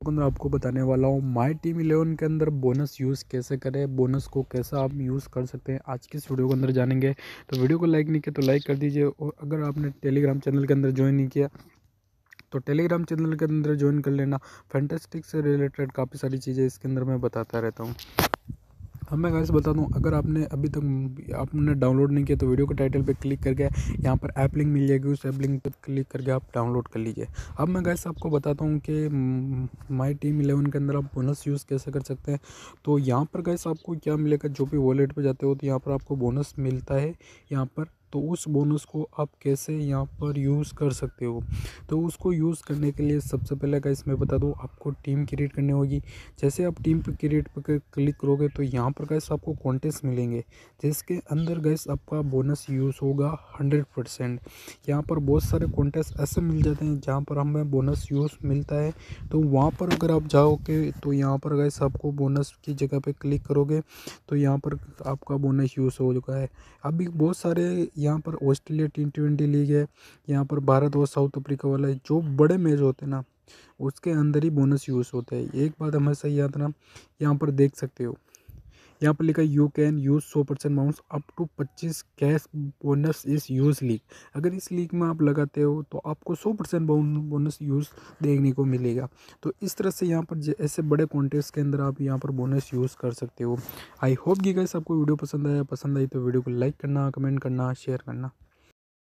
अंदर आपको बताने वाला हूँ माई टीम 11 के अंदर बोनस यूज़ कैसे करें, बोनस को कैसे आप यूज़ कर सकते हैं। आज की इस वीडियो के अंदर जानेंगे। तो वीडियो को लाइक नहीं किया तो लाइक कर दीजिए, और अगर आपने टेलीग्राम चैनल के अंदर ज्वाइन नहीं किया तो टेलीग्राम चैनल के अंदर ज्वाइन कर लेना। फैंटास्टिक से रिलेटेड काफ़ी सारी चीज़ें इसके अंदर मैं बताता रहता हूँ। अब मैं गाइस बता दूं, अगर आपने अभी तक आपने डाउनलोड नहीं किया तो वीडियो के टाइटल पे क्लिक करके यहाँ पर ऐप लिंक मिल जाएगी, उस ऐप लिंक पे क्लिक करके आप डाउनलोड कर लीजिए। अब मैं गाइस आपको बताता हूँ कि माई टीम 11 के अंदर आप बोनस यूज़ कैसे कर सकते हैं। तो यहाँ पर गाइस आपको क्या मिलेगा, जो भी वॉलेट पे जाते हो तो यहाँ पर आपको बोनस मिलता है यहाँ पर। तो उस बोनस को आप कैसे यहाँ पर यूज़ कर सकते हो, तो उसको यूज़ करने के लिए सबसे पहले गाइस मैं बता दूँ, आपको टीम क्रिएट करनी होगी। जैसे आप टीम पे क्रिएट पर क्लिक करोगे तो यहाँ पर गैस आपको कॉन्टेस्ट मिलेंगे, जिसके अंदर गैस आपका बोनस यूज़ होगा 100%। यहाँ पर बहुत सारे कॉन्टेस्ट ऐसे मिल जाते हैं जहाँ पर हमें बोनस यूज़ मिलता है। तो वहाँ पर अगर आप जाओगे तो यहाँ पर गैस आपको बोनस की जगह पे क्लिक करोगे तो यहाँ पर आपका बोनस यूज़ हो चुका है। अभी बहुत सारे यहाँ पर ऑस्ट्रेलिया T20 लीग है, यहाँ पर भारत और साउथ अफ्रीका वाला है, जो बड़े मैच होते हैं ना उसके अंदर ही बोनस यूज़ होता है। एक बात हमेशा याद रखना, यहाँ पर देख सकते हो यहाँ पर लिखा है you can use 100% bonus up to 25 cash bonus इस यूज़ लीग। अगर इस लीग में आप लगाते हो तो आपको 100% बोनस यूज़ देखने को मिलेगा। तो इस तरह से यहाँ पर ऐसे बड़े कॉन्टेस्ट के अंदर आप यहाँ पर बोनस यूज़ कर सकते हो। आई होप कि गाइस आपको वीडियो पसंद आया, पसंद आई तो वीडियो को लाइक करना, कमेंट करना, शेयर करना।